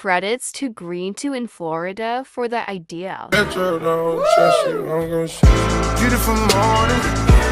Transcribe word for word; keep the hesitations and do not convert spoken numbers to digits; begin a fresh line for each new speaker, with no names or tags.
Credits to Green two in Florida for the idea.
Metro, don't trust you, I'm gonna shoot you. Beautiful morning.